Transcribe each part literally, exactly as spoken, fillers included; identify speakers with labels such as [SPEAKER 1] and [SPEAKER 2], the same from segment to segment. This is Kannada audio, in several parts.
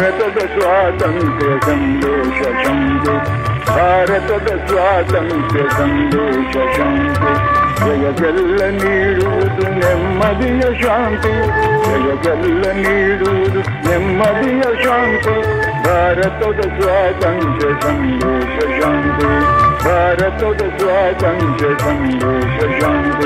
[SPEAKER 1] ಭಾರತದ ಸ್ವಾತಂತ್ರ್ಯ ಸಂದೇಶ ಶಾಂತಿ, ಭಾರತದ ಸ್ವಾತಂತ್ರ್ಯ ಸಂದೇಶ ಶಾಂತಿ, ಜಗವೆಲ್ಲ ನೀಡುವುದು ನೆಮ್ಮದಿಯ ಶಾಂತಿ, ಜಗವೆಲ್ಲ ನೀಡುವುದು ನೆಮ್ಮದಿಯ ಶಾಂತಿ, ಭಾರತದ ಸ್ವಾತಂತ್ರ್ಯ ಸಂದೇಶ ಶಾಂತಿ, ಭಾರತದ ಸ್ವಾತಂತ್ರ್ಯ ಸಂದೇಶ ಶಾಂತಿ.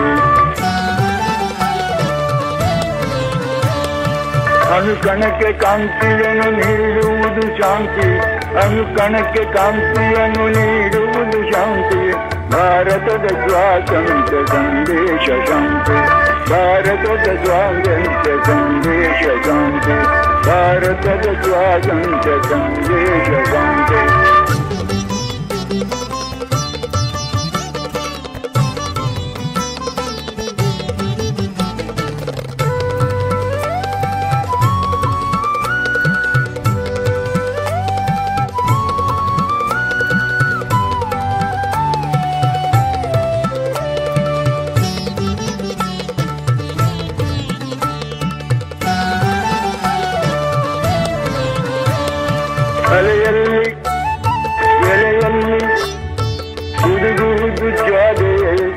[SPEAKER 1] ಅನುಕಣಕ್ಕೆ ಕಾಂತಿಯನ್ನು ನೀಡುವುದು ಶಾಂತಿ, ಅನುಕಣಕ್ಕೆ ಕಾಂತಿಯನ್ನು ನೀಡುವುದು ಶಾಂತಿ, ಭಾರತದ ಸ್ವಾತಂತ್ರ್ಯ ಸಂದೇಶ ಶಾಂತಿ, ಭಾರತದ ಸ್ವಾತಂತ್ರ್ಯ ಸಂದೇಶ ಶಾಂತಿ, ಭಾರತದ ಸ್ವಾತಂತ್ರ್ಯ ಸಂದೇಶ ಶಾಂತಿ. ಅಲೆಯಲ್ಲಿ ಎಲೆಯಲ್ಲಿ ಹುದುಗುವುದು ಜ್ವಾಲೆ,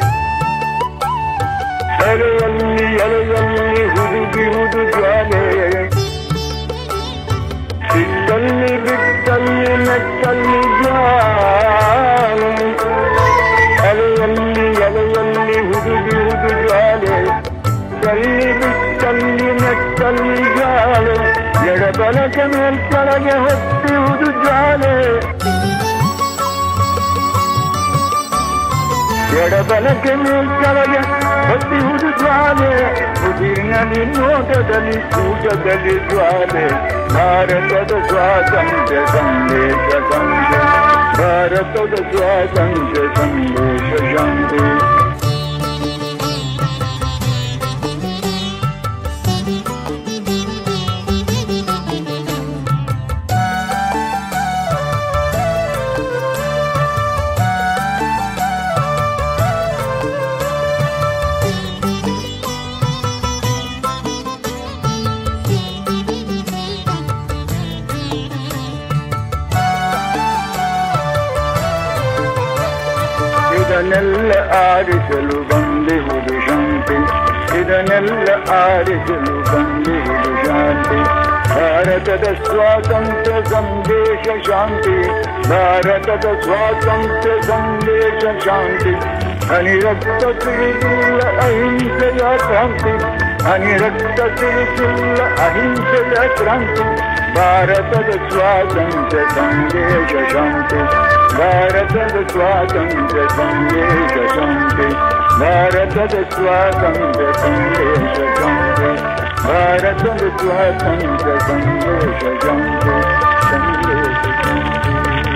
[SPEAKER 1] ಅಲೆಯಲ್ಲಿ ಎಲೆಯಲ್ಲಿ ಹುದುಗುವುದು ಜ್ವಾಲೆ, ಸಿಟ್ಟಲ್ಲಿ ಬಿಟ್ಟಲ್ಲಿ ಮೆಟ್ಟಲ್ಲಿ ಜ್ವಾಲೆ, ಅಲೆಯಲ್ಲಿ ಎಲೆಯಲ್ಲಿ ಹುದುಗುವುದು ಜ್ವಾಲೆ, ಕಲ್ಲಿ ಬಿಟ್ಟಲ್ಲಿ ಮೆಟ್ಟಲ್ಲಿ ಜ್ವಾಲೆ, ಎಡಬಲಕ್ಕೆ ಮೇಲ್ಕೆಳಗೆ ಹೊತ್ತಿರುವುದು ಜ್ವಾಲೆ, ಎಡಬಲಕ್ಕೆ ಮೇಲ್ಕೆಳಗೆ ಹೊತ್ತಿರುವುದು ಜ್ವಾಲೆ, ಉದಿರಿನಲ್ಲಿ ನೋಟದಲ್ಲಿ ಕೂಟದಲ್ಲಿ ಜ್ವಾಲೆ, ಭಾರತದ ಸ್ವಾತಂತ್ರ್ಯ ಸಂದೇಶ ಶಾಂತಿ, ಭಾರತದ ಸ್ವಾತಂತ್ರ್ಯ ಸಂದೇಶ ಶಾಂತಿ. ಇದನ್ನೆಲ್ಲ ಆರಿಸಲು ಬಂದಿರುವುದು ಶಾಂತಿ, ಇದನ್ನೆಲ್ಲ ಆರಿಸಲು ಬಂದಿರುವುದು ಶಾಂತಿ, ಭಾರತದ ಸ್ವಾತಂತ್ರ್ಯ ಸಂದೇಶ ಶಾಂತಿ, ಭಾರತದ ಸ್ವಾತಂತ್ರ್ಯ ಸಂದೇಶ ಶಾಂತಿ, ಅನಿರಕ್ತ ತಿಳಿದಿಲ್ಲ ಅಹಿಂಸೆಯ ಕ್ರಾಂತಿ, ಅನಿರಕ್ತ ತಿಳಿದಿಲ್ಲ ಅಹಿಂಸೆಯ ಕ್ರಾಂತಿ, ಭಾರತದ ಸ್ವಾತಂತ್ರ್ಯ ಸಂದೇಶ ಶಾಂತಿ, ಭಾರತದ ಸ್ವಾತಂತ್ರ್ಯ ಸಂದೇಶ ಶಾಂತಿ, ಭಾರತದ ಸ್ವಾತಂತ್ರ್ಯ ಸಂದೇಶ ಶಾಂತಿ, ಭಾರತದ ಸ್ವಾತಂತ್ರ್ಯ ಸಂದೇಶ ಶಾಂತಿ, ಸಂದೇಶ ಶಾಂತಿ.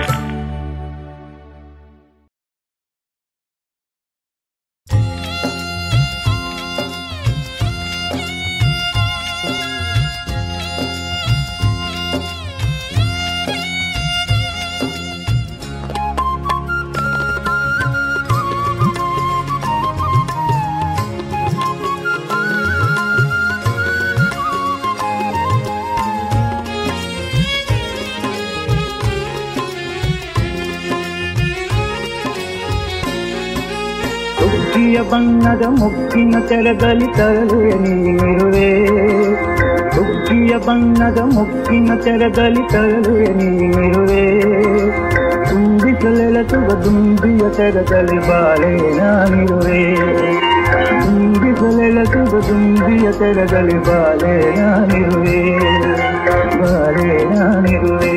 [SPEAKER 2] ಹುಗ್ಗಿಯ ಬಣ್ಣದ ಮುಗ್ಗಿನ ತೆರೆದಲ್ಲಿ ತರಲುವೆ ನೀರುವೆ, ಹುಗ್ಗಿಯ ಬಣ್ಣದ ಮುಗ್ಗಿನ ತೆರೆದಲ್ಲಿ ತರಲುವೆ ನೀರುವೆ, ತುಂಬಿಸಲೆಲಸುವ ದುಂಬಿಯ ತೆರೆದಲ್ಲಿ ಬಾಳೆ ನಾನಿರುವೆ, ತುಂಬಿಸಲೆಲಸುವ ದುಂಬಿಯ ತೆರೆದಲ್ಲಿ ಬಾಳೆ ನಾನಿರುವೆ, ಬಾಳೆ ನಾನಿರುವೆ.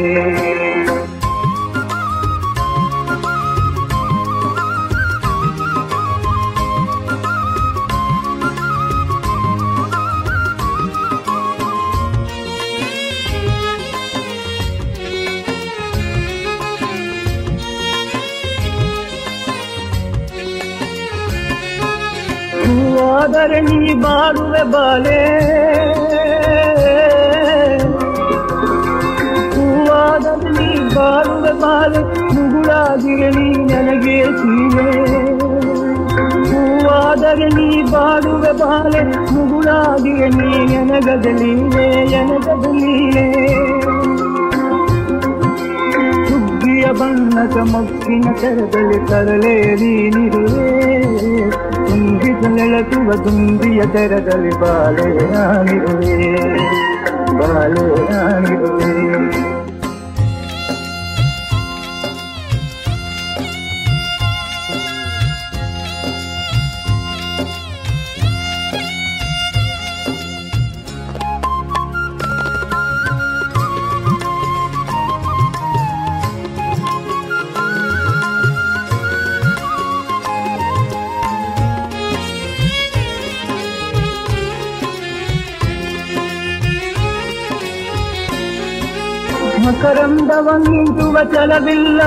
[SPEAKER 2] ಹೂವಾದರೆ ನೀ ಬಾಡುವೆ ಬಾಲೆ, ಹೂವಾದರೆ ನೀ ಬಾಡುವೆ ಬಾಲೆ, ಮುಗುಳಾಗಿರೆ ನೀ ನನಗೆ ಸೀಲೆ, ಹೂವಾದರೆ ನೀ ಬಾಡುವೆ ಬಾಲೆ, ಮುಗುಳಾಗಿರೆ ನೀ ಎನಗದ ಲೀಲೆ, ಎನಗದ ಲೀಲೆ. ಬಣ್ಣದ ಮೊಗ್ಗಿನ ತೆರದಲ್ಲಿ ತರಲೇ ನೀನಿರುವೆ ತುಂಬಿಸಲೆಳಸುವ ತುಂಬಿಯ ತೆರದಲ್ಲಿ ಬಾಲೆ ನಾನಿರುವೆ ಬಾಲೆ ನಾನಿರುವೆ ಮಕರಂದವಂದುವ ಛಲವಿಲ್ಲ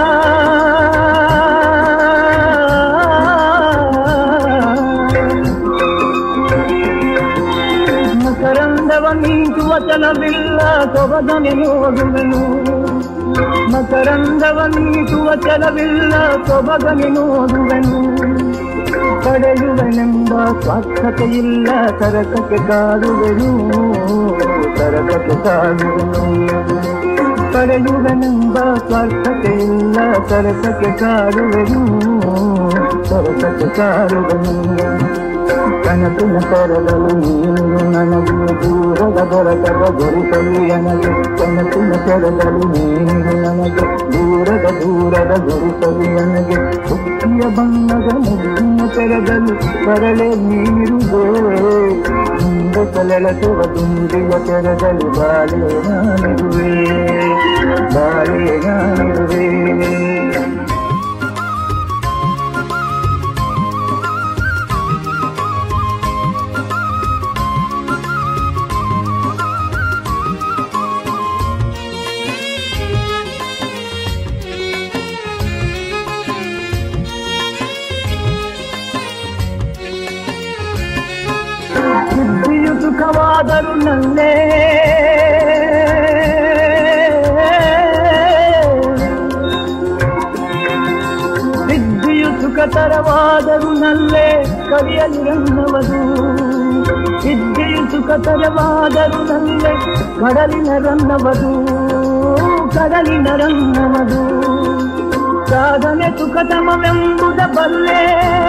[SPEAKER 2] ಮಕರಂದವನ್ನೀಸುವ ಛಲವಿಲ್ಲ ಸೊಬಗನೆ ನೋಡುವೆನು ಮಕರಂದವನ್ನೀಸುವ ಛಲವಿಲ್ಲ ಸೊಬಗನೆ ನೋಡುವೆನು ಪಡೆಯುವೆನೆಂಬ ಸ್ವಾರ್ಥತೆಯಿಲ್ಲ ತರಕಕ್ಕೆ ಕಾಡುವೆನು ತರಕಕ್ಕೆ ಕಾಡುವೆನು ಪಡೆಯುವೆನೆಂಬ ಸ್ವಾರ್ಥತೆಯಿಲ್ಲ ತರಕಕ್ಕೆ ಕಾಡುವೆನು ತರಕಕ್ಕೆ ಕಾಡುವೆನು ಕನಸಿನ ತೆರದಲ್ಲಿ ನೀನು ನನಗೆ ದೂರದ ದೊರಕದ ದೊರಿಸಲಿ ನನಗೆ ಕನಸಿನ ತೆರದಲ್ಲಿ ನೀನು ನನಗೆ ದೂರದ ದೂರದ ದೊರಿಸಲಿ ನನಗೆ ಹುಟ್ಟಿಯ ಬಣ್ಣದ ಮುಗ್ಗಿನ ತೆರದಲ್ಲಿ ಬರಲೇ ನೀನಿರುವೆ ಮುಂದೆ ತಲೆಳಸುವ ತುಂಬಿಯ ತೆರದಲ್ಲಿ ಬಾಳೆ ನಾನಿರುವೆ ಬಾಳೆ ನಾನಿರುವೆ ಸಿದ್ಧಿಯು ಸುಖವಾದರು ನನ್ನೇ ಸಿದ್ಧಿಯು ಸುಖತರವಾದರು ನಲ್ಲೇ ಕಲಿಯಲಿರನ್ನವದು ಸಿದ್ಧಿಯು ಸುಖತರವಾದರು ನಲ್ಲೇ ಕಡಲಿನ ರನ್ನವದು ಕಡಲಿನ ರನ್ನವದು ಸಾಧನೆ ಸುಖತಮವೆಂಬುದ ಬಲ್ಲೆ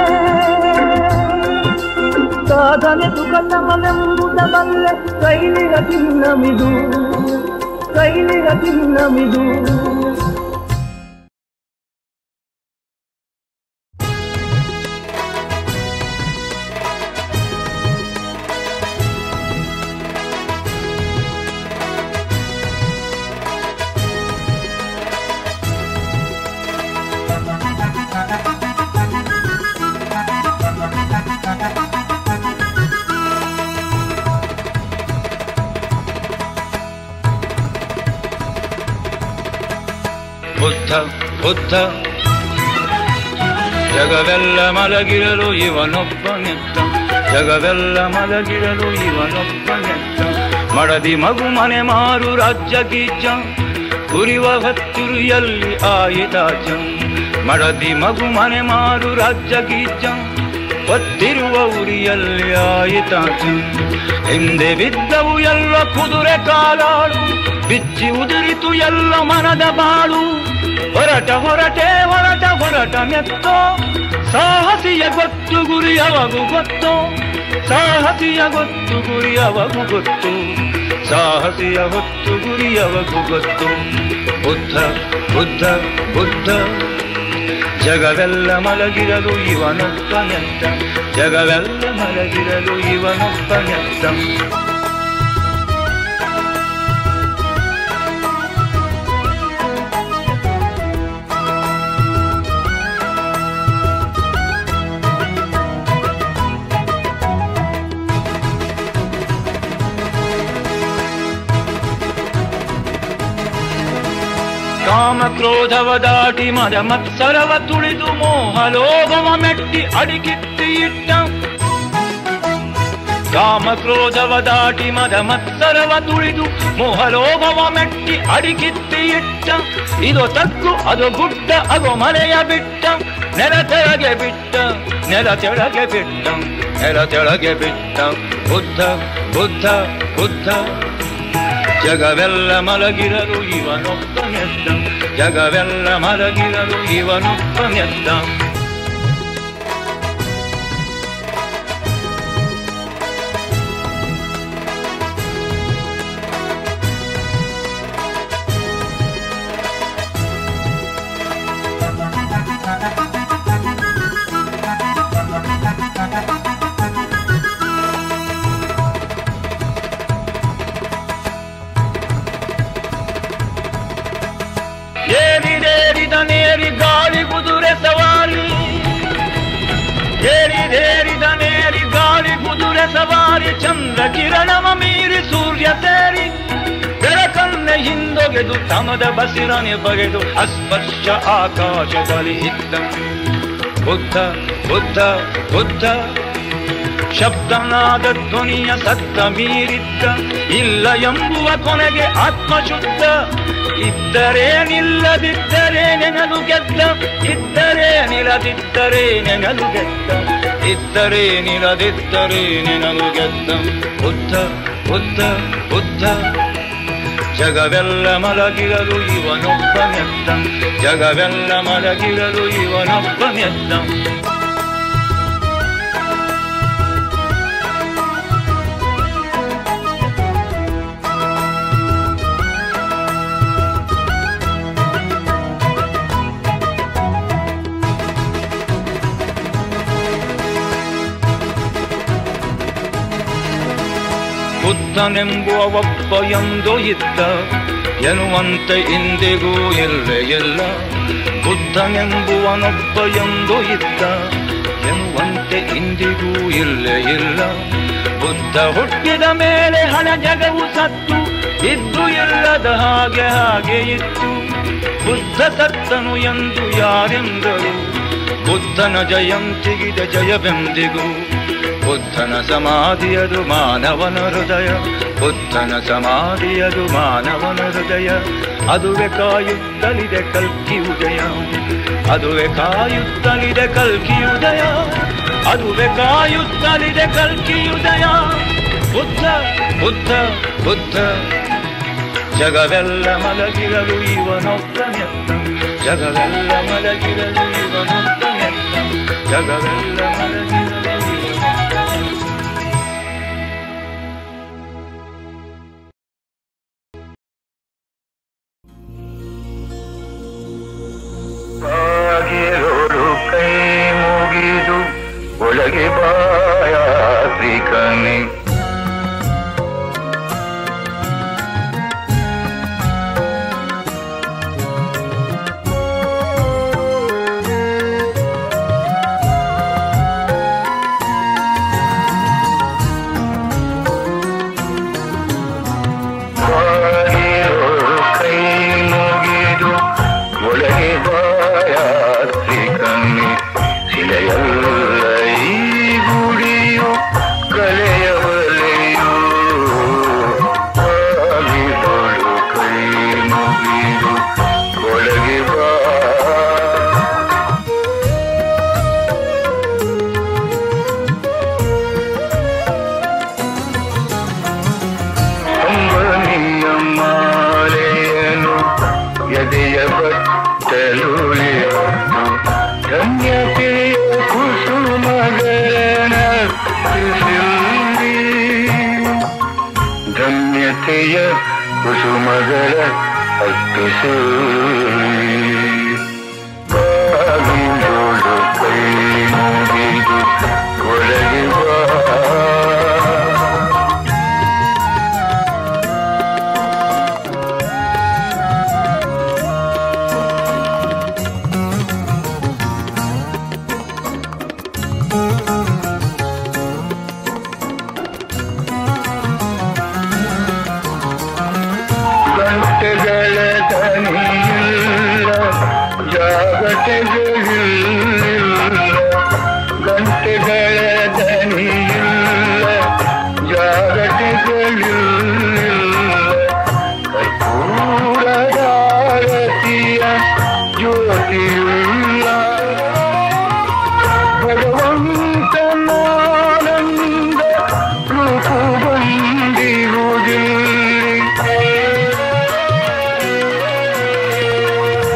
[SPEAKER 2] ಸಾಧನೆ ಸುಖತಮವೆಂಬುದ ಬಲ್ಲೆ ಕೈಲಿರ ತಿನ್ನಮಿದು ಕೈಲಿರ ತಿನ್ನಮಿದು
[SPEAKER 3] ಬುದ್ಧ ಬುದ್ಧ ಜಗವೆಲ್ಲ ಮಲಗಿರಲು ಇವನೊಬ್ಬನೆತ್ತ ಜಗವೆಲ್ಲ ಮಲಗಿರಲು ಇವನೊಬ್ಬನೆತ್ತ ಮಡದಿ ಮಗು ಮನೆ ಮಾರು ರಾಜ್ಯ ಗೀಚ ಉರಿವ ಹತ್ತಿರುಯಲ್ಲಿ ಆಯಿತಾಚ ಮಡದಿ ಮಗು ಮನೆ ಮಾರು ರಾಜ್ಯ ಗೀಚ ಒತ್ತಿರುವ ಉರಿಯಲ್ಲಿ ಆಯಿತಾಚ ಹಿಂದೆ ಬಿದ್ದವು ಎಲ್ಲ ಕುದುರೆ ಕಾಲಾಳು ಬಿಚ್ಚಿ ಉದುರಿತು ಎಲ್ಲ ಮನದ ಬಾಳು ಹೊರಟ ಹೊರಟೆ ಹೊರಟ ಹೊರಟ ಮೆತ್ತೋ ಸಾಹಸಿಯ ಗೊತ್ತು ಗುರಿ ಅವಗೂ ಗೊತ್ತು ಸಾಹಸಿಯ ಗೊತ್ತು ಗುರಿ ಅವಗೂ ಗೊತ್ತು ಸಾಹಸಿಯ ಹೊತ್ತು ಗುರಿ ಅವಗೂ ಗೊತ್ತು ಬುದ್ಧ ಬುದ್ಧ ಬುದ್ಧ ಜಗವೆಲ್ಲ ಮಲಗಿರಲು ಇವನೊಬ್ಬನೆತ್ತ ಜಗವೆಲ್ಲ ಮಲಗಿರಲು ಇವನೊಬ್ಬನೆತ್ತ ಕಾಮ ಕ್ರೋಧವ ದಾಟಿ ಮದ ಮತ್ಸರವ ತುಳಿದು ಮೋಹ ಲೋಭವ ಮೆಟ್ಟಿ ಅಡಿಕಿಟ್ಟಿ ಇಟ್ಟ ಕಾಮ ಕ್ರೋಧವ ದಾಟಿ ಮದ ಮತ್ಸರವ ತುಳಿದು ಮೋಹ ಲೋಭವ ಮೆಟ್ಟಿ ಅಡಿಕಿಟ್ಟಿ ಇಟ್ಟ ಇದು ತಗ್ಗು ಅದು ಗುಡ್ಡ ಅದು ಮನೆಯ ಬಿಟ್ಟ ನೆಲ ತೆಳಗೆ ಬಿಟ್ಟ ನೆಲ ತೆಳಗೆ ಬಿಟ್ಟ ನೆಲ ತೆಳಗೆ ಬಿಟ್ಟ ಬುದ್ಧ ಬುದ್ಧ ಬುದ್ಧ ಜಗವೆಲ್ಲ ಮಲಗಿರಲು ಇವನೊಬ್ಬನೆತ್ತ ಜಗವೆಲ್ಲ ಮಲಗಿರಲು ಇವನೊಬ್ಬನೆದ್ದ.
[SPEAKER 2] ಏರಿದೇರಿದನೇರಿ ಗಾಳಿ ಕುದುರೆ ಸವಾರಿ, ಏರಿದೇರಿದನೇರಿ ಗಾಳಿ ಕುದುರೆ ಸವಾರಿ, ಚಂದ್ರ ಕಿರಣವ ಮೀರಿ ಸೂರ್ಯ ಸೇರಿ ಬೆಳಕನ್ನೆ ಹಿಂದೊಗೆದು ತಮದ ಬಸಿರನೆ ಬಗೆದು ಅಸ್ಪರ್ಶ ಆಕಾಶದಲ್ಲಿ ಇದ್ದ. ಬುದ್ಧ ಬುದ್ಧ ಬುದ್ಧ ಶಬ್ದನಾದ ಧ್ವನಿಯ ಸತ್ತ ಮೀರಿದ್ದ. ಇಲ್ಲ ಎಂಬುವ ಕೊನೆಗೆ ಆತ್ಮಶುದ್ಧ. ಇದ್ದರೆ ನಿಲ್ಲದಿದ್ದರೆ ನೆನಲು ಗೆದ್ದ, ಇದ್ದರೆ ನಿಲ್ಲದಿದ್ದರೆ ನೆನಲು ಗೆದ್ದ, ಇದ್ದರೆ ನಿಲ್ಲದಿದ್ದರೆ ನೆನಲು ಗೆದ್ದ. ಬುದ್ಧ ಬುದ್ಧ ಬುದ್ಧ ಜಗವೆಲ್ಲ ಮಲಗಿರಲು ಇವನೊಬ್ಬನೆದ್ದ, ಜಗವೆಲ್ಲ ಮಲಗಿರಲು ಇವನೊಬ್ಬನೆದ್ದ. ಬುದ್ಧನೆಂಬುವ ಒಬ್ಬ ಎಂದೋ ಇದ್ದ ಎನ್ನುವಂತೆ ಇಂದಿಗೂ ಇಲ್ಲೇ ಇಲ್ಲ. ಬುದ್ಧನೆಂಬುವನೊಬ್ಬ ಎಂದೋ ಇದ್ದ ಎನ್ನುವಂತೆ ಇಂದಿಗೂ ಇಲ್ಲೇ ಇಲ್ಲ. ಬುದ್ಧ ಹುಟ್ಟಿದ ಮೇಲೆ ಹಣ ಜಗವು ಸತ್ತು, ಇದ್ದು ಇಲ್ಲದ ಹಾಗೆ ಹಾಗೆ ಇತ್ತು. ಬುದ್ಧ ಸತ್ತನು ಎಂದು ಯಾರೆಂದರು, ಬುದ್ಧನ ಜಯಂತಿಗಿದೆ ಜಯವೆಂದಿಗೂ. ಬುದ್ಧನ ಸಮಾಧಿಯದು ಮಾನವನ ಹೃದಯ, ಬುದ್ಧನ ಸಮಾಧಿಯದು ಮಾನವನ ಹೃದಯ. ಅದುವೆ ಕಾಯುತ್ತಲಿದೆ ಕಲ್ಕಿ ಉದಯ, ಅದುವೆ ಕಾಯುತ್ತಲಿದೆ ಕಲ್ಕಿ ಉದಯ, ಅದುವೆ ಕಾಯುತ್ತಲಿದೆ ಕಲ್ಕಿ ಉದಯ. ಬುದ್ಧ ಬುದ್ಧ ಬುದ್ಧ ಜಗವೆಲ್ಲ ಮಲಗಿರಲು ಇವನೊಬ್ಬನೆದ್ದ, ಜಗವೆಲ್ಲ ಮಲಗಿರಲು ಇವನೊಬ್ಬನೆದ್ದ, ಜಗವೆಲ್ಲ ಮಲಗಿರಲು.
[SPEAKER 1] ಬಾಗಿರೋರು ಕೈ ಮುಗಿದು ಒಳಗೆ ಬಾಯ ಶ್ರೀಕನೆ, ಬಾಗಿರೋರು ಕೈ ಮುಗಿದು ಒಳಗೆ ಬಾಯ ಶ್ರೀಕನೆ, ಶಿಲೆಯಲ್ಲ ಈ ಗುಡಿಯು ಕಲೆಯವಲೆಯು. ಬಾಗಿರೋರು ಕೈ ಮುಗಿದು ಒಳಗೆ ಬಾ. ಅಂಬನಿಯ ಮಾಲೆಯನು ಎದೆಯ ಬಟ್ಟಲುಳಿದು, ಧನ್ಯತೆಯ ಕುಸುಮಗಳನ ಧನ್ಯತೆಯ ಕುಸುಮಗಳ ಅರ್ಪಿಸು. ಬಾಗಿಲೋಡು ಕೈ ಮುಗಿದು ಒಳಗೆ ಬಾ. ಗಂಟೆಗಳ ದನಿಯಿಲ್ಲ, ಜಾಗಟೆಗಳಿಲ್ಲ, ಗಂಟೆಗಳ ದನಿಯಿಲ್ಲ, ಜಾಗಟೆಗಳಿಲ್ಲ. ಕರ್ಪೂರದಾರತಿಯ ಜ್ಯೋತಿಯುಲ್ಲ, ಭಗವಂತನಾನಂದ ರೂಪು ಬಂದಿರುವುದಿಲ್ಲ.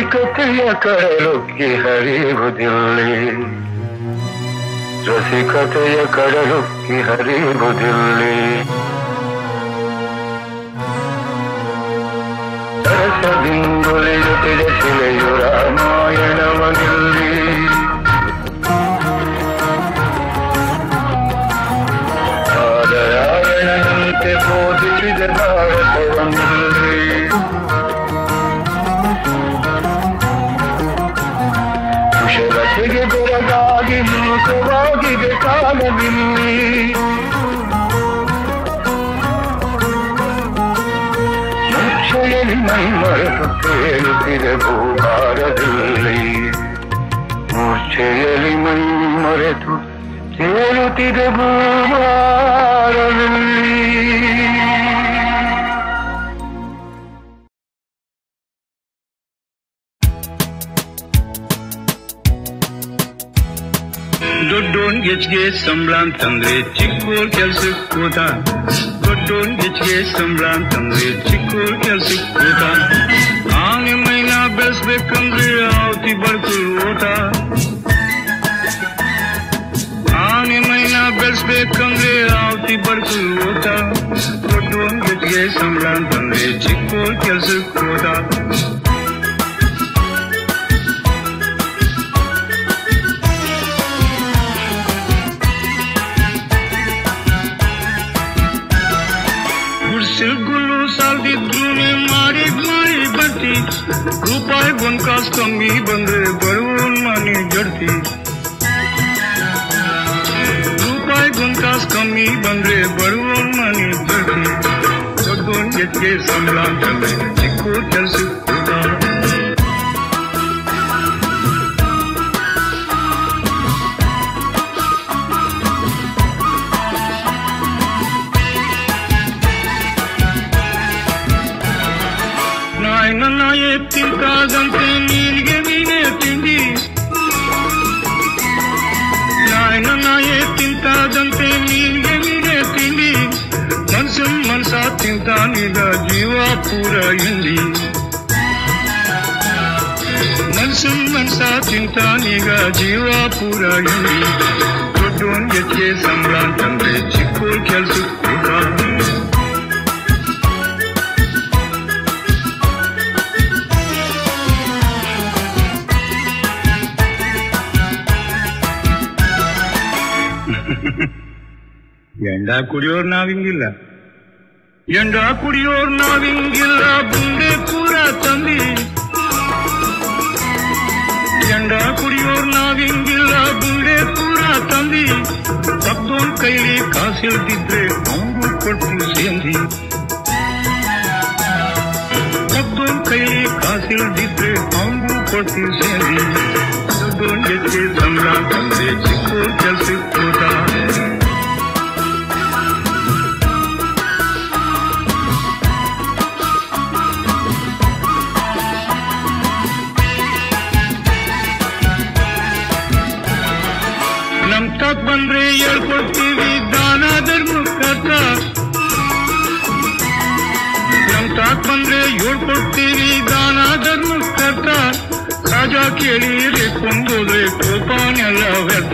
[SPEAKER 1] ರಸಿಕತೆಯ ಕಡಲುಕ್ಕಿ ಹರಿಯುವುದಿಲ್ಲಿ ರಸಿಕತೆಯ ಕಡಲುಕ್ಕಿ ಹರಿಯುವುದಿಲ್ಲಿ ಸರಸದಿಂದುಳಿಯುತ್ತಿದ ಶಿಲೆಯು ರಾಮಾಯಣವನಿಲ್ಲಿ ಆದರಾಯಣನಂತೆ ಬೋಧಿಸಿದ ಭಾರತವನ್ನಲ್ಲಿ ಕುಶಲತೆಗೆ ಬೆರಗಾಗಿ ಮೂಕವಾಗಿದೆ ಕಾಲವಿಲ್ಲಿ ಮೂರ್ಛೆಯಲ್ಲಿ ಮೈ ಮರೆತು ತೇಲುತ್ತಿದೆ ಭೂಭಾರದಲ್ಲಿ ಮೂರ್ಛೆಯಲ್ಲಿ ಮೈ ಮರೆತು ತೇಲುತ್ತಿದೆ ಭೂಭಾರದಲ್ಲಿ
[SPEAKER 4] ದೊಡ್ಡೋನ್ ಗೆಜ್ಗೆ ಸಂಬಳ ಅಂತಂದ್ರೆ ಚಿಕ್ಕೋರ್ ಕೆಲ್ಸಕ್ ಹೋದ ದೊಡ್ಡೋನ್ ಗೆಜ್ಗೆ ಸಂಬಳ ಅಂತಂದ್ರೆ ಚಿಕ್ಕೋರ್ ಕೆಲ್ಸಕ್ ಹೋದ ಆನೆ ಮೈನ ಬೆಳೆಸ್ಬೇಕಂದ್ರೆ ಆವತಿ ಬಡ್ಕು ಓಟ ಆನೆ ಮೈನ ಬೆಳೆಸ್ಬೇಕಂದ್ರೆ ಆವತಿ ಬಡ್ಕು ಓಟ ದೊಡ್ಡೋನ್ ಗೆಜ್ಗೆ ಸಂಬಳ ಅಂತಂದ್ರೆ ಚಿಕ್ಕೋರ್ ಕೆಲ್ಸಕ್ ಹೋದ ಗುಲ್ಲು ಸಾಲ್ದಿದ್ರೂನೆ ಮಾಡಿ ಮಾಡಿ ಬರ್ತಿ ರೂಪಾಯಿ ಒಂದ್ ಕಾಸು ಕಮ್ಮಿ ಬಂದ್ರೆ ಬಡವನ್ ಮನೆ ಜಡ್ತಿ ರೂಪಾಯಿ ಒಂದ್ ಕಾಸು ಕಮ್ಮಿ ಬಂದ್ರೆ ಬಡವನ್ ಮನೆ ಜಡ್ತಿ ದೊಡ್ಡವನ್ ಎತ್ತಿಗೆ ಸಂಬಳ ಅಂತಂದ್ರೆ ಚಿಕ್ಕ ಕೆಲ್ಸಕ್ಕೆ ಹೋದ ನನ್ನ ಎತ್ತಿಂತಾದಂತೆ ನೀನಿಗೆ ನೀನೇ ತಿಂಡಿ ನನ್ನ ಎತ್ತಿಂತಾದಂತೆ ನೀನಿಗೆ ನೀನೇ ತಿಂಡಿ ಮನ್ಸನ್ ಮನ್ಸ ತಿಂತಾನಿದ ಜೀವ ಪೂರ ಹಿಂಡಿ ಮನ್ಸನ್ ಮನ್ಸ ತಿಂತಾನೀಗ ಜೀವ ಪೂರ ಹಿಂಡಿ ದೊಡ್ಡೋನ್ ಎತ್ತಿಗೆ ಸಂಬಳ ಅಂತಂದ್ರೆ ಚಿಕ್ಕೋರ್ ಕೆಲ್ಸಕ್ಕೆ ಹೋದ ಎಂಡ ಕುಡಿಯೋರ್ ನಾವಿಂಗಿಲ್ಲ ಎಂಡ ಕುಡಿಯೋರ್ ನಾವಿಂಗಿಲ್ಲ ಬುಂಡೆ ಪೂರ ತಂದಿ ಎಂಡ ಕುಡಿಯೋರ್ ನಾವಿಂಗಿಲ್ಲ ಬುಂಡೆ ಪೂರ ತಂದಿ ಪಕ್ದೋನ್ ಕೈಲಿ ಕಾಸಿಲ್ದಿದ್ರೆ ಅವಂಗೂ ಕೊಟ್ಟು ಸೇಂದಿ ಪಕ್ದೋನ್ ಕೈಲಿ ಕಾಸಿಲ್ದಿದ್ರೆ ಅವಂಗೂ ಕೊಟ್ಟು ಸೇಂದಿ ದೊಡ್ಡೋನ್ ಎತ್ತಿಗೆ ಸಂಬಳ ತಂದೆ ಚಿಕ್ಕೋರ್ ಕೆಲ್ಸಕ್ಕೆ ಹೋದ ನಮ್ ತಕ್ ಬಂದ್ರೆ ಹೇಳ್ಕೊಡ್ತೀವಿ ದಾನ ಧರ್ಮಕ್ಕತ್ತ ನಮ್ ತಾಕ್ ಬಂದ್ರೆ ಹೇಳ್ಕೊಡ್ತೀವಿ ದಾನ ಧರ್ಮಕ್ಕತ್ತ ರಾಜ ಕೇಳಿ ಕೊಂದೋದ್ರೆ ಕೋಪಾನೆಲ್ಲ ವ್ಯರ್ಥ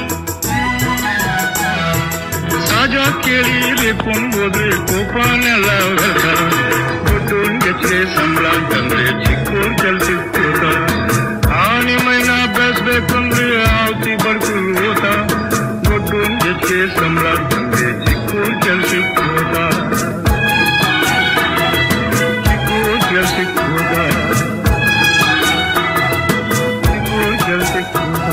[SPEAKER 4] ರಾಜ ಕೇಳಿ ಕೊಂದೋದ್ರೆ ಕೋಪಾನೆಲ್ಲ ವ್ಯರ್ಥ ದೊಡ್ಡೋನ್ ಎತ್ತಿಗೆ ಸಂಬಳ ಅಂತಂದ್ರೆ ಚಿಕ್ಕೋರ್ ಕೆಲ್ಸಕ್ಕೆ ಹೋದ ಆನೆ ಮೈನ ಬೆಳೆಸ್ಬೇಕಂದ್ರೆ ಆವತಿ ಬಡ್ಕು ಹೋದ ದೊಡ್ಡೋನ್ ಎತ್ತಿಗೆ ಸಂಬಳ ಅಂತಂದ್ರೆ ಚಿಕ್ಕೋರ್ ಕೆಲ್ಸಕ್ಕೆ ಹೋದ ಚಿಕ್ಕೋರ್ ಕೆಲ್ಸಕ್ಕೆ ಹೋದ ಚಿಕ್ಕೋರ್ ಕೆಲ್ಸಕ್ಕೆ ಹೋದ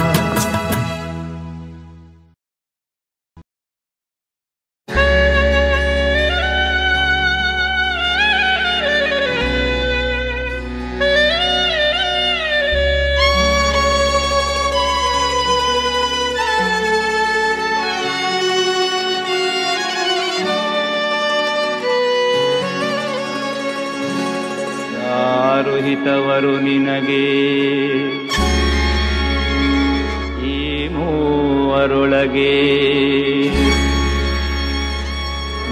[SPEAKER 3] ಹಿತವರು ನಿನಗೆ ಈ ಮೂವರೊಳಗೆ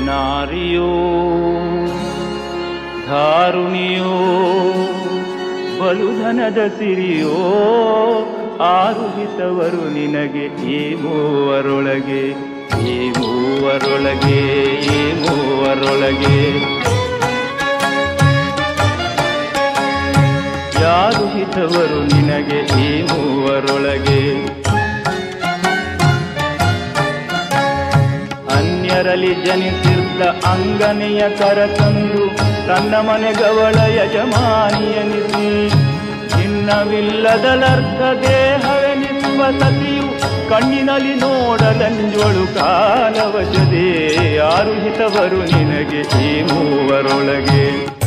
[SPEAKER 3] ನಾರಿಯೋ ಧಾರುಣಿಯೋ ಬಲುಧನದ ಸಿರಿಯೋ ಆರು ಹಿತವರು ನಿನಗೆ ಈ ಮೂವರೊಳಗೆ ಈ ಮೂವರೊಳಗೆ ಈ ಮೂವರೊಳಗೆ ಯಾರು ಹಿತವರು ನಿನಗೆ ಈ ಮೂವರೊಳಗೆ ಅನ್ಯರಲ್ಲಿ ಜನಿಸಿದ್ದ ಅಂಗನೆಯ ಕರತಂದು ತನ್ನ ಮನೆಗವಳ ಯಜಮಾನಿಯನಿಸಿ ಚಿನ್ನವಿಲ್ಲದಲರ್ಥ ದೇಹವೆನಿಸುವ ಸತಿಯು ಕಣ್ಣಿನಲ್ಲಿ ನೋಡಲಂಜೊಳು ಕಾಲವಶದೇ ಯಾರು ಹಿತವರು ನಿನಗೆ ಈ ಮೂವರೊಳಗೆ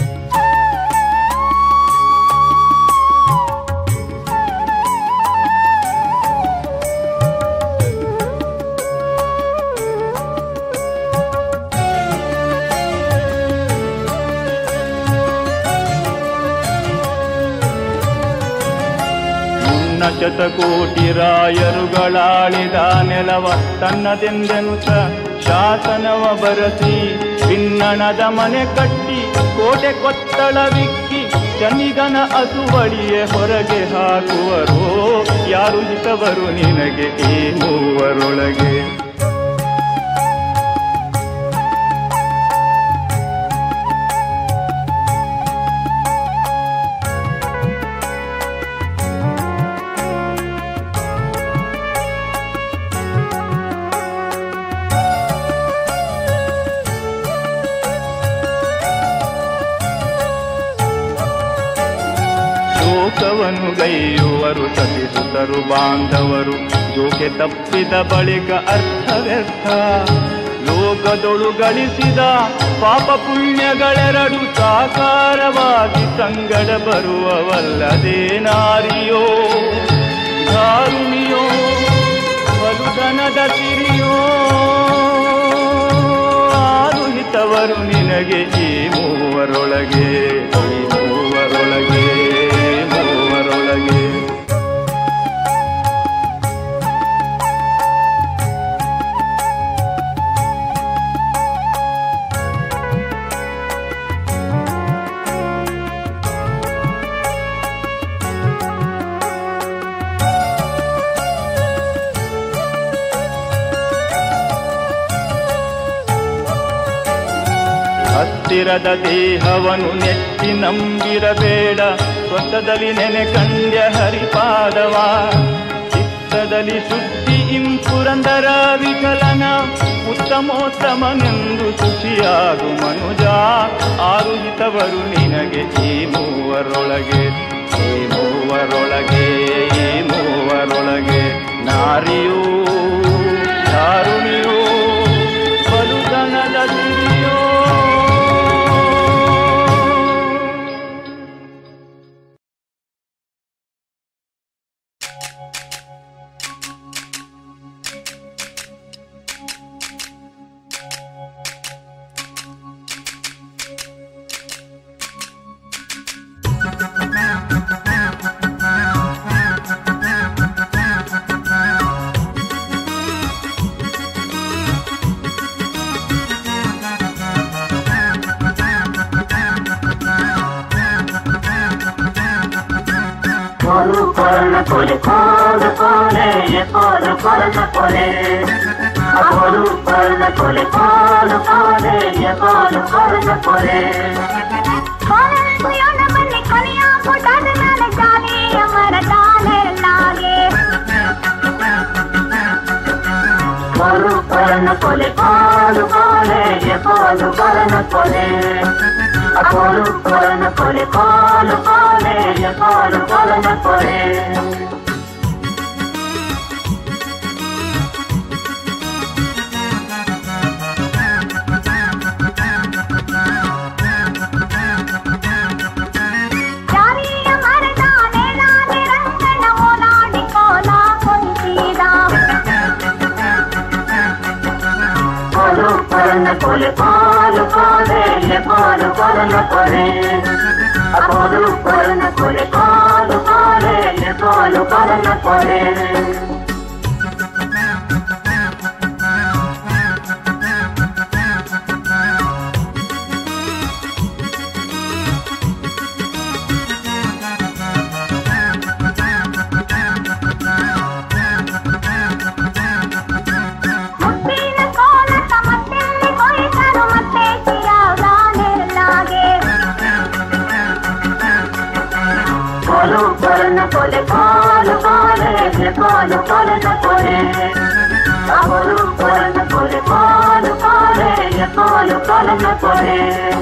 [SPEAKER 3] ಶತಕೋಟಿ ರಾಯರುಗಳಾಳಿದ ನೆಲವ ತನ್ನದೆಂದೆನುತ ಶಾಸನವ ಬರಸಿ ಭಿನ್ನಣದ ಮನೆ ಕಟ್ಟಿ ಕೋಟೆ ಕೊತ್ತಳವಿಕ್ಕಿ ಚನಿಗನ ಅಸುವಳಿಯೇ ಹೊರಗೆ ಹಾಕುವರೋ ಯಾರು ಹಿತವರು ನಿನಗೆ ಈ ಮೂವರೊಳಗೆ ಲೋಕವನ್ನು ಗೈಯುವರು ಸತಿಸುತ್ತರು ಬಾಂಧವರು ಜೋಕೆ ತಪ್ಪಿದ ಬಳಿಕ ಅರ್ಥವ್ಯರ್ಥ ಲೋಕದೊಳು ಗಳಿಸಿದ ಪಾಪ ಪುಣ್ಯಗಳೆರಡು ಸಾಕಾರವಾಗಿ ಸಂಗಡ ಬರುವವಲ್ಲದೇ ನಾರಿಯೋ ಧಾರುಣಿಯೋ ಬಲುಧನದ ಸಿರಿಯೋ ಆರು ಹಿತವರು ನಿನಗೆ ಈ ಮೂವರೊಳಗೆ ಈ ಮೂವರೊಳಗೆ ಮೂವರೊಳಗೆ ಹತ್ತಿರದ ದೇಹವನ್ನು ನೆಟ್ಟಿ ನಂಬಿರಬೇಡ ಸ್ವತದಲ್ಲಿ ನೆನೆ ಕಂಡ್ಯ ಹರಿಪಾದವ ಚಿತ್ತದಲ್ಲಿ ಶುದ್ಧಿ ಇಂಪುರಂದರ ವಿಕಲನ ಉತ್ತಮೋತ್ತಮನೆಂದು ಶುಚಿಯಾಗು ಮನುಜ ಆರು ಹಿತವರು ನಿನಗೆ ಈ ಮೂವರೊಳಗೆ ಈ ಮೂವರೊಳಗೆ ಈ ಮೂವರೊಳಗೆ ನಾರಿಯೋ ಧಾರುಣಿಯೋ ಬಲುಧನದ ಸಿರಿಯೋ
[SPEAKER 5] Cole, cole, cole, ye cole, cole, cole. A cole, cole, cole, cole, cole, ye cole, cole, cole. Cole, kuyona banne koniya putad nale jale amar dale lage. Cole, cole, cole, cole, cole, ye cole, cole, cole. A cole, cole, cole, cole, cole, ye cole, cole, cole. Cole, cole, cole, ye cole, cole, cole. A cole, cole, cole, cole, cole, ye cole, cole, cole. করনা কোলে কলু করে কলু করনা করে আবরু করনা কোলে কলু করে কলু করনা করে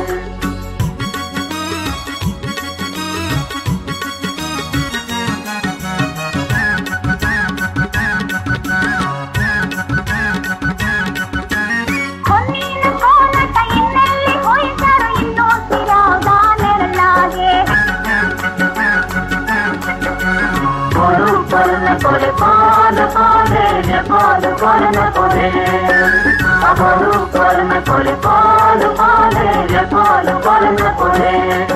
[SPEAKER 5] করে পাল পালে পাল করনা করে আবরু করনা করে পাল পালে পাল করনা করে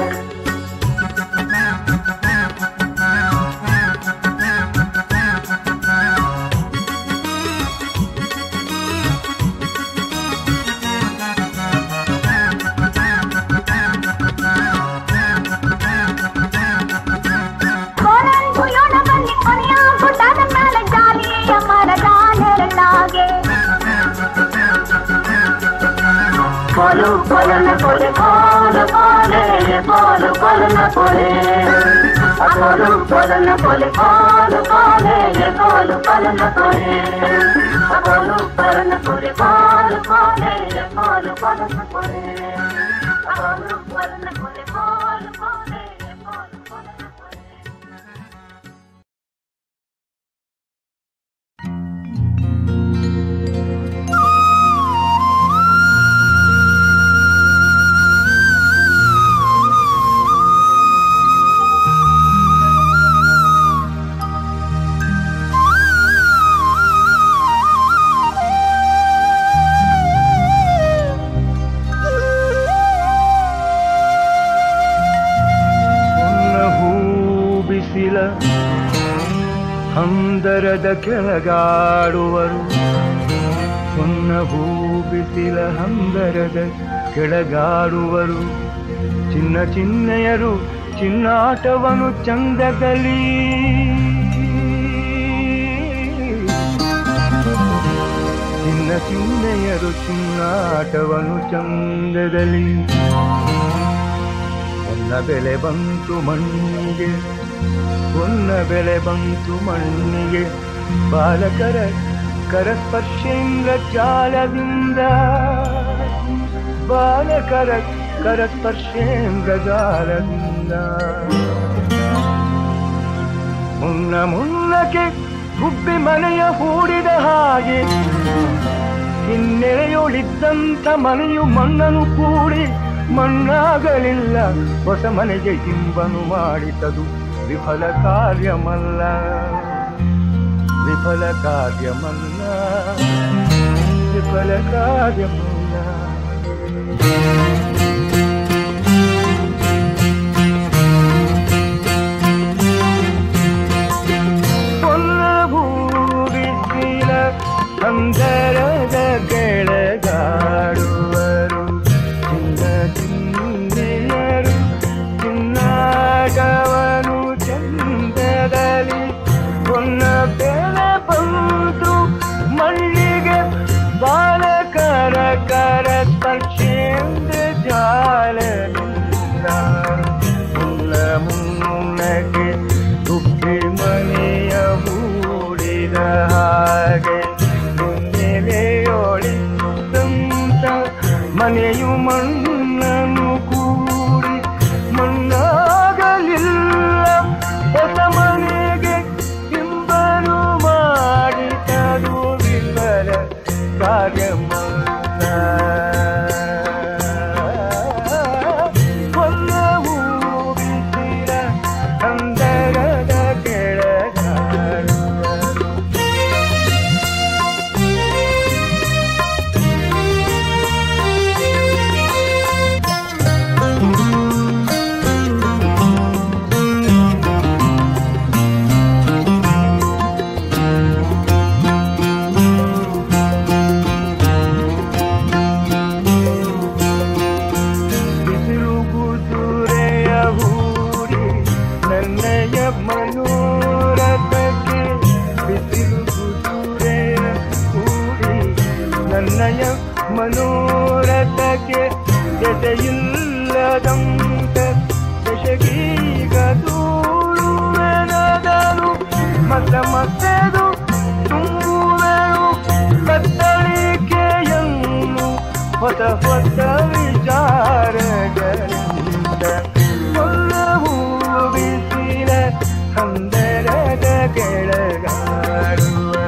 [SPEAKER 5] কলু করনা করে কল পালে কল করনা করে কলু করনা করে কল পালে কল করনা করে কলু করনা করে কল পালে কল করনা করে কলু করনা করে কল পালে কল করনা করে
[SPEAKER 3] ಹಂದರದ ಕೆಳಗಾಡುವರು ಹೊನ್ನ ಹೂ ಬಿಸಿಲ ಹಂದರದ ಕೆಳಗಾಡುವರು ಚಿನ್ನ ಚಿನ್ನೆಯರು ಚಿನ್ನಾಟವನು ಚಂದದಲ್ಲಿ ಚಿನ್ನ ಚಿನ್ನೆಯರು ಚಿನ್ನಾಟವನು ಚಂದದಲ್ಲಿ ಹೊನ್ನ ಬೆಲೆ ಬಂತು ಮಣ್ಣಿಗೆ ಹೊನ್ನ ಬೆಲೆ ಬಂತು ಮಣ್ಣಿಗೆ ಬಾಲಕರ ಕರಸ್ಪರ್ಶೇಂದ್ರ ಜಾಲದಿಂದ ಬಾಲಕರ ಕರಸ್ಪರ್ಶೇಂದ್ರ ಜಾಲದಿಂದ ಮುನ್ನ ಮುನ್ನಕ್ಕೆ ಗುಬ್ಬಿ ಮನೆಯ ಹೂಡಿದ ಹಾಗೆ ಹಿನ್ನೆಲೆಯೊಳಿದ್ದಂಥ ಮನೆಯು ಮಣ್ಣನ್ನು ಕೂಡಿ ಮಣ್ಣಾಗಲಿಲ್ಲ ಹೊಸ ಮನೆಗೆ ಹಿಂಬನು ಮಾಡಿತದು ವಿಫಲ ಕಾರ್യമಲ್ಲ ವಿಫಲ ಕಾರ್യമಲ್ಲ ವಿಫಲ ಕಾರ್യമಲ್ಲ ಪೊನ್ನ ಭೂಬಿಸಿಲ ಅಂದರದ ಕೆಳಗಾಡುವರು ಚಿನ್ನ ಚಿನ್ನೆಯರು ಚಿನ್ನಾಟವನು ಚಂದದಲ್ಲಿ ಹೊನ್ನ ಬೆಲೆ ಬಂತು ಮಣ್ಣಿಗೆ ಬಾಲಕರ ಕರ ಸ್ಪರ್ಶೇಂದ್ರ ಜಾಲದಿಂದ ಮುನ್ನ ಮುನ್ನಗೆ ಗುಬ್ಬಿ ಮನೆಯ ಮೂಡಿದ ಹಾಗೆ ಮುನ್ನೆಲೆಯೊಳಿದ್ದಂತ ಮನೆಯು ಮಣ್ಣನ್ನು ಕೂಡಿ ಮಣ್ಣಾಗಲಿಲ್ಲ ಹೊಸ ಮನೆಗೆ ಹಿಂಬರು ಮಾಡಿತದು ವಿಫಲ ಕಾರ್യമಲ್ಲ ಹೊನ್ನ ಹೂ ಬಿಸಿಲ ಹಂದರದ ಕೆಳಗಾಡುವರು ಮನೋರಥಕ್ಕೆ ಜೊತೆಯಿಲ್ಲದಂತ ದಶಗೀಗ ದೂರುವೆನ
[SPEAKER 2] ಮತ್ತೆ ಮತ್ತೆದು ತುಂಬುವೆನು ಕತ್ತಳಿಕೆಯನ್ನು ಹೊಸ ಹೊಸ ವಿಚಾರಗಳಿಂದ ಒಲವು ಬಿಸಿಲ ಹಂದರದ ಕೆಳಗಾಡುವರು.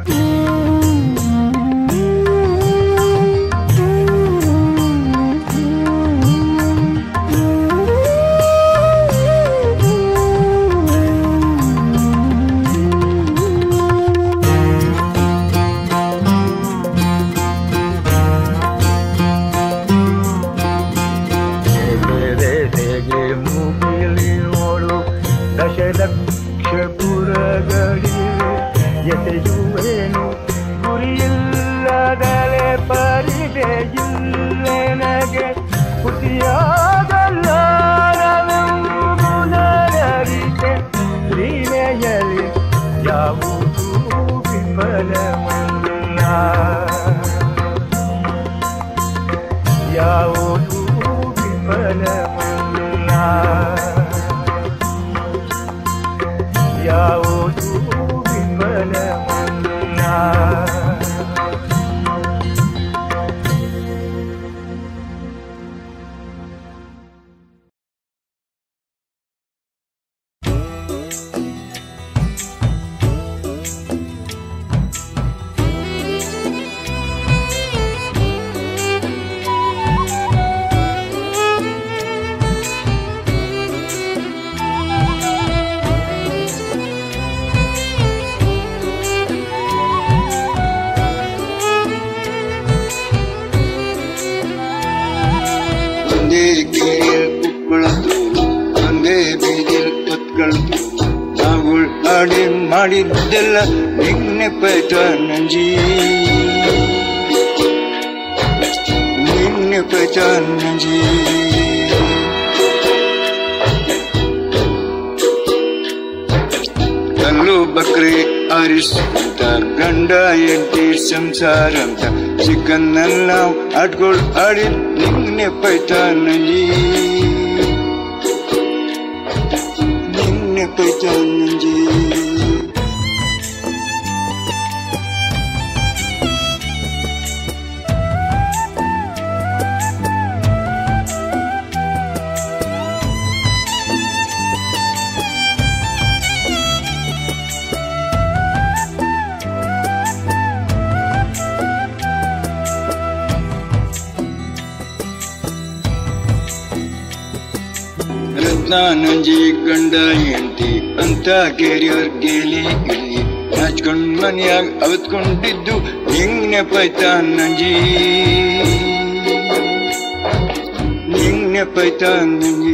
[SPEAKER 2] ದಶಲಕ್ಷ ಪುರಗಳಿವೆ ಎಸೆಯುವೇನು ಗುರಿಯಿಲ್ಲದಲೆ ಪರಿದೆಯಿಲ್ಲೆನಗೆ ಖುಷಿಯಾಗಲಾರವೆಂಬುದರರಿತೆ ಕ್ರೀಡೆಯಲ್ಲಿ ಯಾವುದು ವಿಫಲವಲ್ಲ ಯಾವುದು ವಿಫಲವಲ್ಲ ಯಾವುದು ವಿಫಲವಲ್ಲ. ಮಾಡಿದ್ದೆಲ್ಲ ನಿನ್ನೆ ಪೈತ ನಂಜಿ ನಿನ್ನೆ ಪೈತ ನಂಜಿ ಕಲ್ಲು ಬಕ್ರೆ ಆರಿಸ್ತ ಗಂಡ ಎಂಟಿ ಸಂಸಾರ ಅಂತ ಚಿಕ್ಕನ್ನಲ್ಲಿ ನಾವು ಆಡ್ಕೊಳ್ ಆಡಿದ್ ನಿನ್ನೆ ಪೈತ ನಂಜಿ ನಿನ್ನೆ ಪೈತ ನಂಜಿ. ನಂಜಿ ಗಂಡ ಎಂಟಿ ಅಂತ ಕೆರಿಯರ್ ಗೇಲಿ ಗಿಳಿ ನಾಚ್ಕೊಂಡ್ ಮನ್ಯಾಗ ಅವತ್ಕೊಂಡಿದ್ದು ನಿಂಗ್ನೆ ಪೈತ ನಂಜಿ ನಿಂಗ್ನೆ ಪೈತ ನಂಜಿ.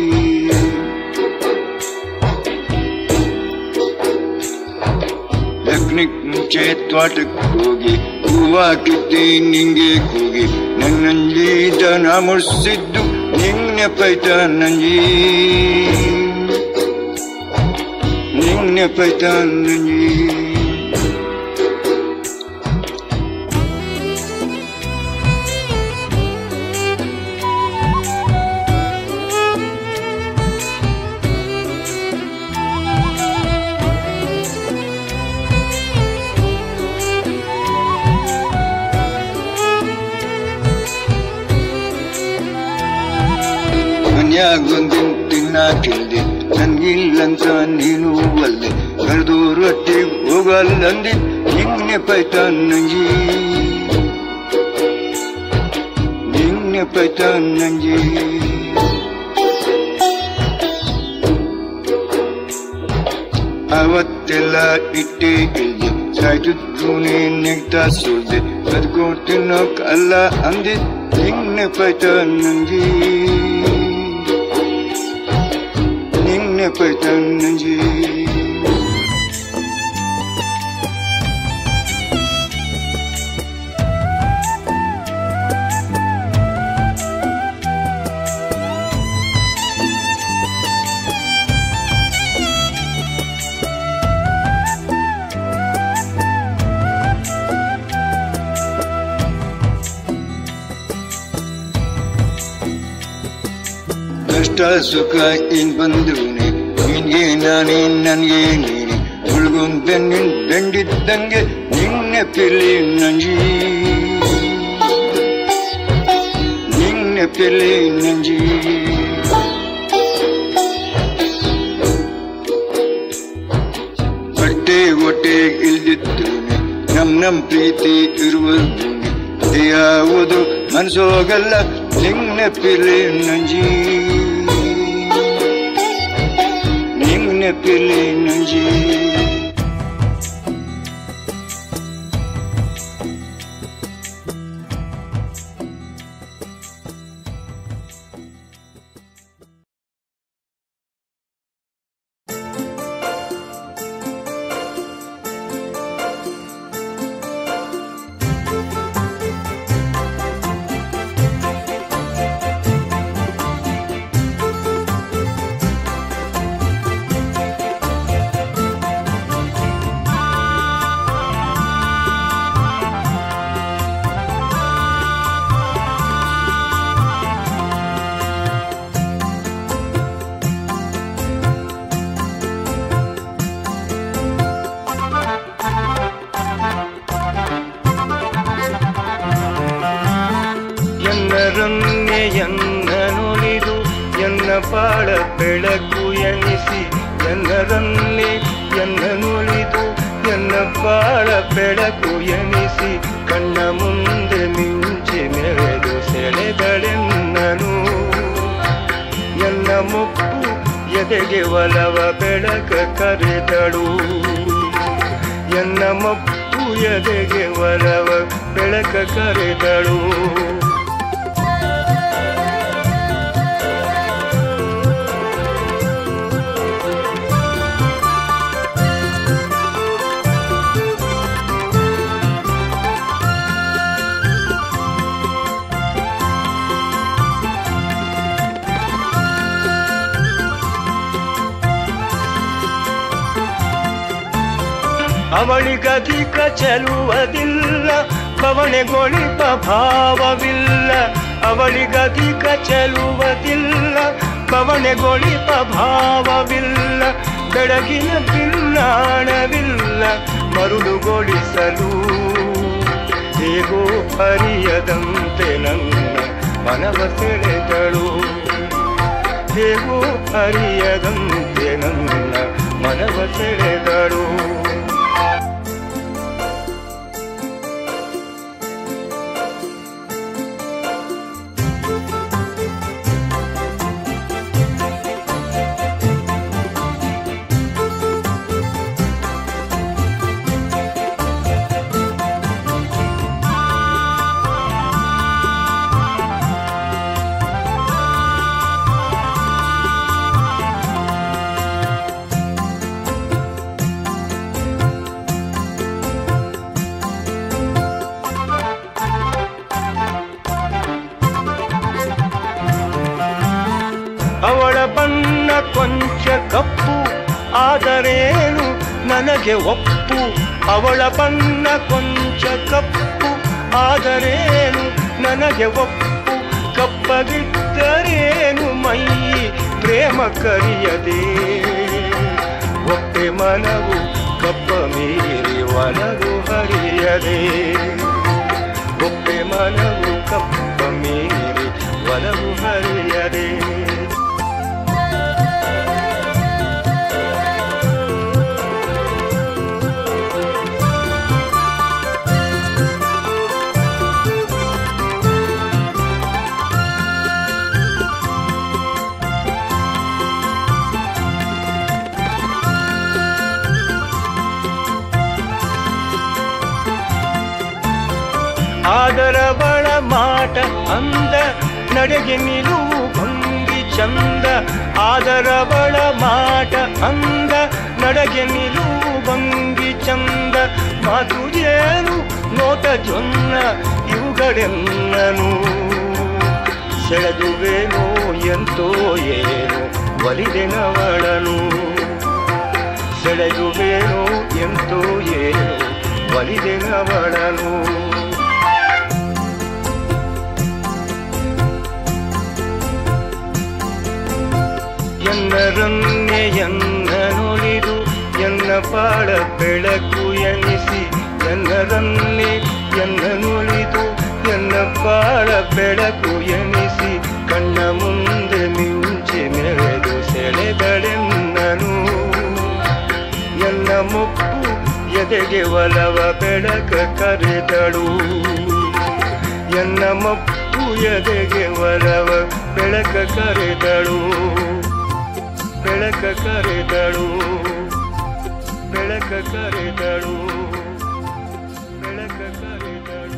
[SPEAKER 2] ಲಗ್ನಕ್ ಮುಂಚೆ ತ್ವಾಟಕ್ಕೆ ಹೋಗಿ ಹೂವ ಕಿತ್ತಿ ನಿಂಗೆ ಕೂಗಿ ನನ್ನಂಜಿ ದನ ಮುಡ್ಸಿದ್ದು ನಿಂಗ್ನೆ ಪೈತ ನಂಜಿ ನಿಂಗ್ನೆ ಪೈತ ನಂಜಿ. ಮನ್ಯಾಗೊಂದಿನ ತಿನ್ನಾಕಿಲ್ದೆ ನನ್ಗಿಲ್ಲಂತ ನೀನು ಅಲ್ದೆ ಕರೆದು ರೊಟ್ಟಿ ಹೋಗಲ್ಲಂದಿ ನಿನ್ನೆ ಪೈತ ನಂಜಿ ನಿನ್ನೆ ಪೈತ ನಂಜಿ. ಅವತ್ತೆಲ್ಲ ಇಟ್ಟೆ ಇಲ್ದೆ ಸಾಯ್ತಿದ್ರು ನೆಗ್ತಾ ಸುಳ್ದೆ ಬದುಕೊಂಡು ತಿನ್ನೋಕ್ ಅಲ್ಲ ಅಂದಿದ್ ನಿನ್ನೆ ಪೈತ ನಂಜಿ ನಿನ್ನೆ ಪೈತ ನಂಜಿ. ಕಷ್ಟ ಸುಖ ಏನ್ ಬಂದ್ರೂನೆ ನಿನ್ಗೆ ನಾನೇ ನನ್ಗೆ ನೀನೆ 붉은 뱀인 뱅기단게 닉네 필리는지 닉네 필리는지 ಬಟ್ಟೆ ಒಟ್ಟೆ ಇಲ್ದಿದ್ದೂನೆ ನಮ್ ನಮ್ ಪ್ರೀತಿ ಇರುವುದೂನೆ ಯಾವುದು ಮನಸೋಗಲ್ಲ ನಿಂಗ್ನೆ ಪಿಲಿ ನಂಜಿ ನಿಂಗ್ನೆ ಪಿಲಿ ನಂಜಿ
[SPEAKER 6] ಎನ್ನರನ್ನೆಯನ್ನನುಳಿದು ಎನ್ನ ಬಾಳ ಬೆಳಕು ಎನಿಸಿ ಎನ್ನರನ್ನೇ ಎನ್ನನುಳಿದು ಎನ್ನ ಬಾಳ ಬೆಳಕು ಎನಿಸಿ ಕಣ್ಣ ಮುಂದೆ ಮಿಂಚಿ ಮೆರೆದು ಸೆಳೆಗಳೆನ್ನನು ಎನ್ನ ಮುಪ್ಪು ಎದೆಗೆ ಒಲವ ಬೆಳಕ ಕರೆದಳು ಎನ್ನ ಮಪ್ಪು ಎದೆಗೆ ಒಲವ ಬೆಳಕ ಕರೆದಳು ಅವಳಿಗಧಿಕ ಚೆಲುವದಿಲ್ಲ ಪವನೆಗೊಳಿಪ ಭಾವವಿಲ್ಲ ಅವಳಿಗಧಿಕ ಚೆಲುವದಿಲ್ಲ ಪವನೆಗೊಳಿಪ ಭಾವವಿಲ್ಲ ಬೆಳಗಿನ ಪಿನ್ನಾಣವಿಲ್ಲ ಮರುಳುಗೊಳಿಸಲು ಹೇಗೋ ಅರಿಯದಂತೆ ನನ್ನ ಮನವ ಸೆಳೆದಳು ಹೇಗೋ ಅರಿಯದಂತೆ ನನ್ನ ಮನವ ಸೆಳೆದಳು ಅವಳ ಬಣ್ಣ ಕೊಂಚ ಕಪ್ಪು ಆದರೇನು ನನಗೆ ಒಪ್ಪು ಅವಳ ಬಣ್ಣ ಕೊಂಚ ಕಪ್ಪು ಆದರೇನು ನನಗೆ ಒಪ್ಪು ಕಪ್ಪಗಿದ್ದರೇನು ಮೈ ಪ್ರೇಮ ಕರಿಯದೆ ಒಪ್ಪೆ ಮನವು ಕಪ್ಪ ಮೀರಿ ಒಲವು ಹರಿಯದೆ ಒಪ್ಪೆ ಮನವು ಕಪ್ಪ ಮೀರಿ ಒಲವು ಹರಿಯದೆ ಆದರವಳ ಮಾಟ ಅಂದ ನಡೆಗೆ ನಿಲುವು ಭಂಗಿ ಚಂದ ಆದರವಳ ಮಾಟ ಅಂದ ನಡೆಗೆ ನಿಲುವು ಭಂಗಿ ಚಂದ ಮಾತು ಏನು ನೋಟ ಜೊನ್ನ ಇವುಗಳೆನ್ನನು ಸೆಳೆದುವೇನೋ ಎಂತೋ ಏನು ಒಲಿದೆನವಳನು ಸೆಳೆದುವೇನೋ ಎಂತೋ ಏನು ಒಲಿದೆನವಳನು ಎನ್ನರನ್ನೇ ಎನ್ನನುಳಿದು ಎನ್ನ ಬಾಳ ಬೆಳಕು ಎನಿಸಿ ಎನ್ನರನ್ನೇ ಎನ್ನ ನುಳಿದು ಎನ್ನ ಬಾಳ ಬೆಳಕು ಎನಿಸಿ ಕಣ್ಣ ಮುಂದೆ ಮಿಂಚಿ ಮೆರೆದು ಸೆಳೆಗಳೆನ್ನನು ಎನ್ನ ಮುಪ್ಪು ಎದೆಗೆ ಒಲವ ಬೆಳಕ ಕರೆದಳು ಎನ್ನ ಮಪ್ಪು ಎದೆಗೆ ಒಲವ ಬೆಳಕ ಕರೆದಳು ಬೆಳಕ ಕರೆದಳು ಬೆಳಕ ಕರೆದಳು ಬೆಳಕ ಕರೆದಳು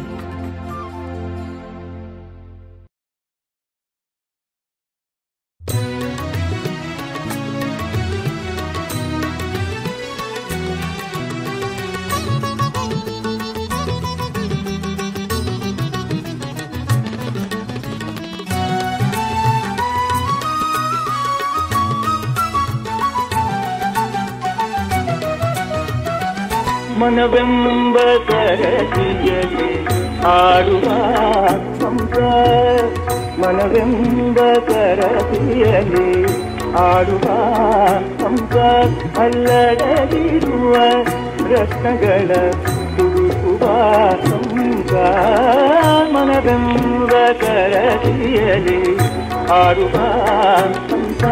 [SPEAKER 3] ಮನವೆಂಬ ಕರತಿಯಲ್ಲಿ ಆಡುವ ಸಂಸ ಮನವೆಂಬ ಕರತಿಯಲ್ಲಿ ಆಡುವ ಸಂಸ ಅಲ್ಲಡಗಿರುವ ರತ್ನಗಳ ತುಡುಕುವ ಸಂಸ ಮನವೆಂಬ ಕರತಿಯಲ್ಲಿ ಆಡುವ ಸಂಸ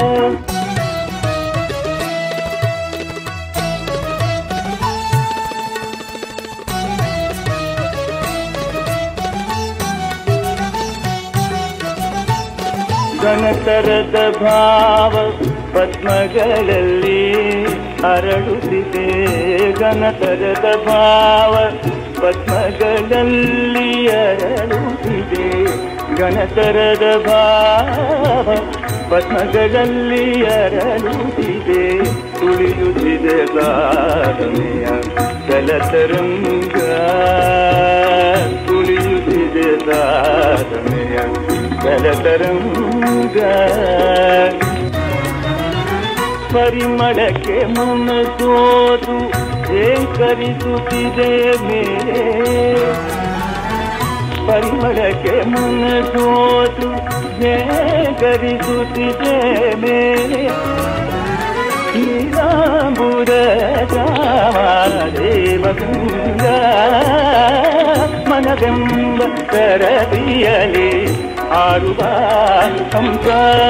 [SPEAKER 3] ಗಣತರದ ಭಾವ ಪದ್ಮಗಳಲ್ಲಿ ಅರಳುತ್ತಿದೆ ಗಣತರದ ಭಾವ ಪದ್ಮಗಳಲ್ಲಿ ಅರಳುತ್ತಿದೆ ಗಣತರದ ಭಾವ ಪದ್ಮಗಳಲ್ಲಿ ಅರಳುತ್ತಿದೆ ತುಳಿಯುತ್ತಿದೆ ಸಾಧನೆಯ ಜಲತರಂಗ ತುಳಿಯುತ್ತಿದೆ ಸಾಧನೆಯ ಜಲತರಂಗ ಪರಿಮಳಕ್ಕೆ ಮನಸೋದು ಏಕರಿಸುತ್ತಿದೆ ಮೇಲೆ ಪರಿಮಳಕ್ಕೆ ಮನಸೋದು ಏಕರಿಸುತ್ತಿದೆ ಮೇಲೆ ನೀರಾಂಬುರ ದೇವಗಂಗ ಮನವೆಂಬ ಕರದಿಯಲಿ ಆಡುವ ಹಂಸ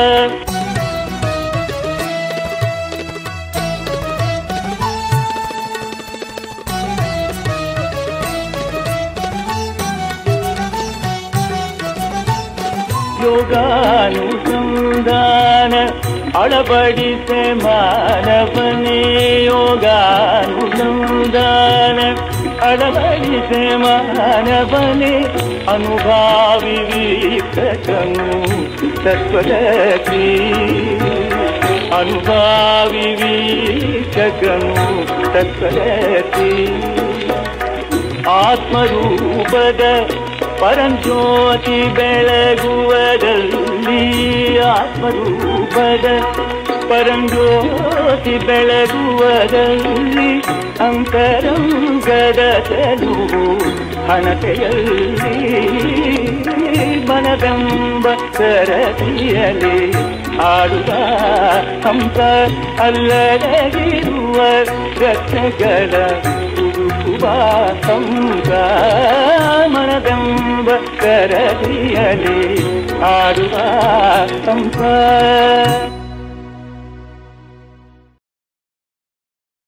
[SPEAKER 3] ಯೋಗಾನುಸಂಧಾನ ಅಳವಡಿಸೆ ಮಾನವನೇ ಯೋಗಾನುಸಂಧಾನ ಅಳವಡಿಸೆ ಮಾನವನೇ ಅನುಭಾವಿ ವೀಕ್ಷಕನು ತತ್ವದರ್ಶಿ ಅನುಭಾವಿ ವೀಕ್ಷಕನು ತತ್ವದರ್ಶಿ ಆತ್ಮರೂಪದ ಪರಂಜ್ಯೋತಿ ಬೆಳಗುವದಲ್ಲಿ ಆತ್ಮರೂಪದ ಪರಂಜ್ಯೋತಿ ಬೆಳಗುವದಲ್ಲಿ ಅಂತರಂಗದ ಚೆಲುವು ಹಣತೆಯಲ್ಲಿ ಮನವೆಂಬ ಸರದಿಯಲ್ಲಿ ಆಡುವ ಹಂಸ ಅಲ್ಲದಗಿರುವ ರತ್ನಗಳ ಹುಡುಕುವ ಹಂಸ ಮನವೆಂಬ ಸರದಿಯಲ್ಲಿ ಆಡುವ ಹಂಸ